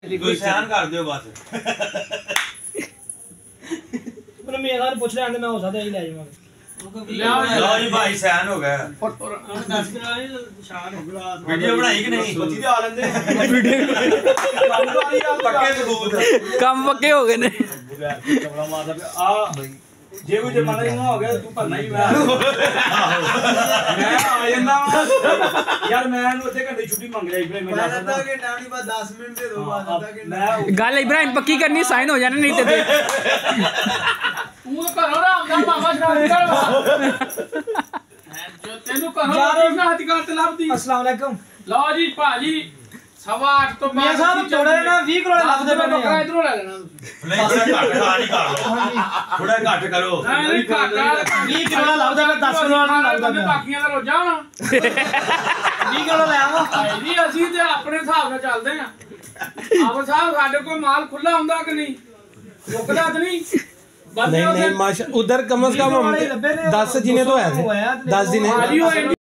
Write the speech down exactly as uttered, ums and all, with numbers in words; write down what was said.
कोई सैन कर दियो बस पर मेरा पूछ ले आंदे मैं हो सकदा ही ले जाऊंगा लो जी भाई सैन हो गया वीडियो बनाई कि नहीं बच्ची दे आ लेंदे पक्के सबूत काम पक्के हो गए ने कमला मारदा आ जे कोई जमाना ही हो गया तू भरना ही मैं मैं आ जाना यार मैं उसे घंटे छुट्टी मंग लिया इब्राहिम मैं आधा घंटा नहीं बस दस मिनट दे दो बस आधा घंटा गल इब्राहिम पक्की करनी साइन हो जाने नहीं ते तू करो ना आंदा मामा शराब कर जो तेनु करो ना अधिकार ते लाभदी अस्सलाम वालेकुम लो जी भाजी सवा आठ तो मैं साहब थोड़े ना बीस करोड़ लाभ दे मैंने बकरा इधरों ले लेना नहीं थोड़ा घट खा नहीं कर लो थोड़ा घट करो नहीं काका बीस करोड़ लाभ दे मैं दस करोड़ लाभ दे बाकीਆਂ ਦਾ ਰੋਜਾ ਹੋਣਾ बीस करोड़ ले आवा ਜੀ ਅਸੀਂ ਤੇ ਆਪਣੇ ਹਿਸਾਬ ਨਾਲ ਚੱਲਦੇ ਆ ਆਪ ਸਾਹਿਬ ਸਾਡੇ ਕੋਲ ਮਾਲ ਖੁੱਲਾ ਹੁੰਦਾ ਕਿ ਨਹੀਂ ਮੁੱਕਦਾ ਤੇ ਨਹੀਂ नहीं नहीं माशा उधर कम से कम दस जिने तो है दस जिने